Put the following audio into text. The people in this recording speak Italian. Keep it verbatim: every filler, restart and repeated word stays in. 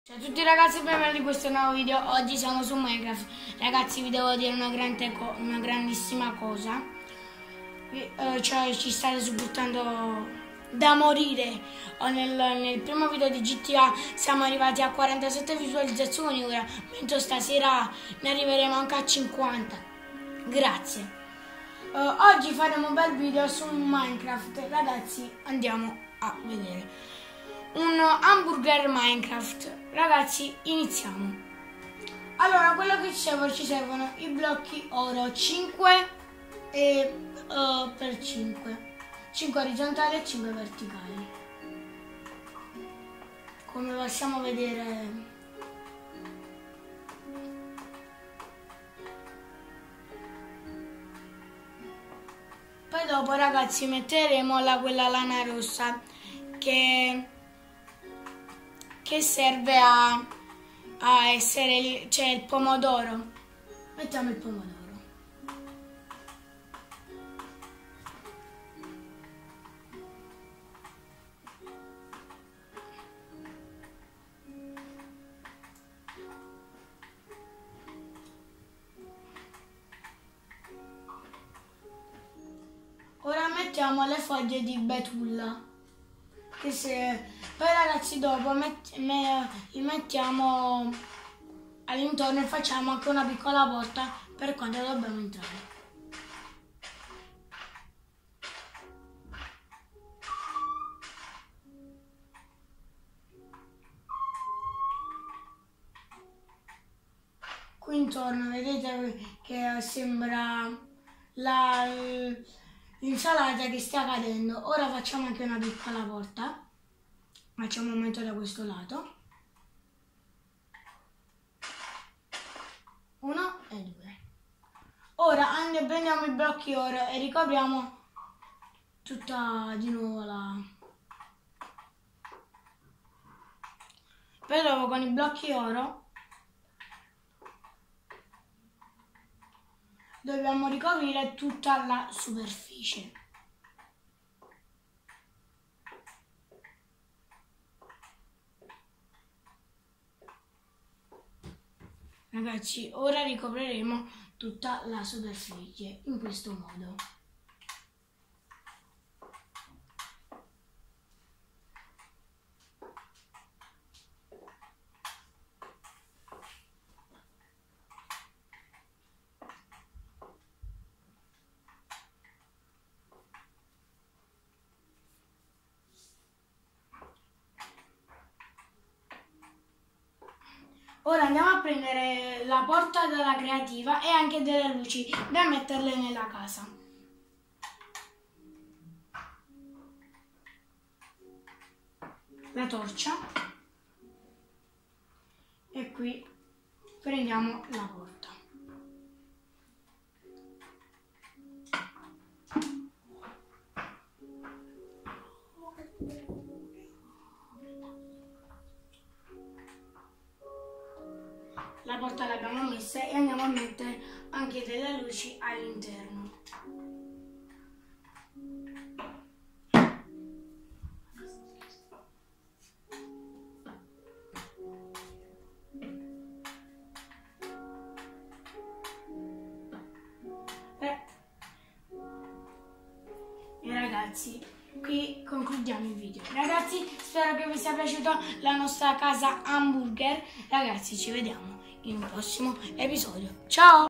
Ciao a tutti ragazzi, benvenuti in questo nuovo video. Oggi siamo su Minecraft. Ragazzi, vi devo dire una, grande co una grandissima cosa. Eh, cioè, ci state supportando da morire. Nel, nel primo video di G T A siamo arrivati a quarantasette visualizzazioni ora, mentre stasera ne arriveremo anche a cinquanta. Grazie. Eh, oggi faremo un bel video su Minecraft. Ragazzi, andiamo a vedere. Un hamburger Minecraft. Ragazzi, iniziamo. Allora, quello che ci servono, ci servono i blocchi oro cinque e uh, per cinque, cinque orizzontali e cinque verticali, come possiamo vedere. Poi dopo, ragazzi, metteremo la, quella lana rossa che che serve a, a essere, cioè il pomodoro. Mettiamo il pomodoro. Ora mettiamo le foglie di betulla. Che se poi ragazzi dopo met, me, li mettiamo all'intorno e facciamo anche una piccola porta per quando dobbiamo entrare. Qui intorno vedete che sembra la l'insalata che sta cadendo. Ora facciamo anche una piccola porta. Facciamo un momento da questo lato. Uno e due. Ora andiamo, prendiamo i blocchi oro e ricopriamo tutta di nuovo la... Poi dopo con i blocchi oro dobbiamo ricoprire tutta la superficie. Ragazzi, ora ricopriremo tutta la superficie in questo modo. Ora andiamo a prendere la porta della creativa e anche delle luci da metterle nella casa. La torcia. E qui prendiamo la porta. La porta l'abbiamo messa e andiamo a mettere anche delle luci all'interno. E, e ragazzi, qui concludiamo il video. Ragazzi, spero che vi sia piaciuta la nostra casa hamburger. Ragazzi, ci vediamo in un prossimo episodio. Ciao!